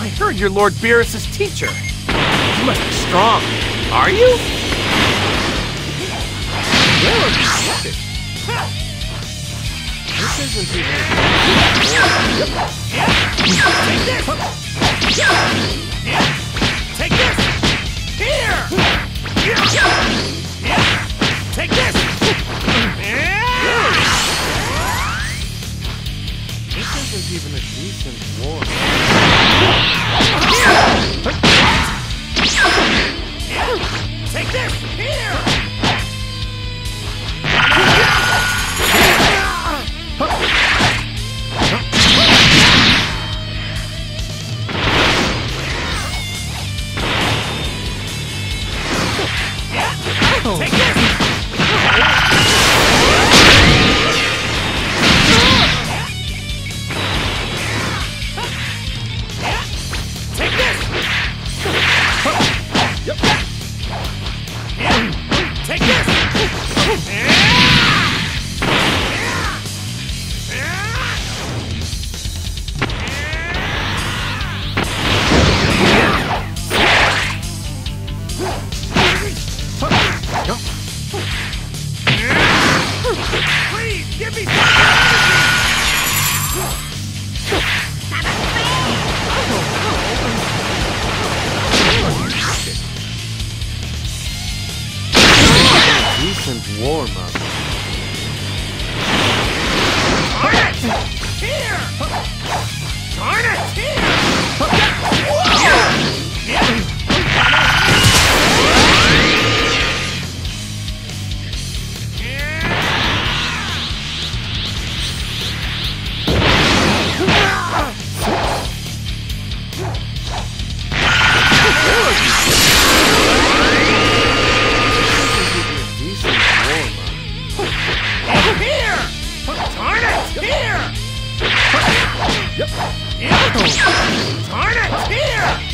I heard you're Lord Beerus's teacher. You must be strong. Are you? Well, this isn't even... Take this! Take this! Here! Take this! This isn't even a decent war. Take this! Here! Take this! Take this! Take this! Please, give me some decent warm-up. Darn it! Here! Darn it! Here! Darn it! Here!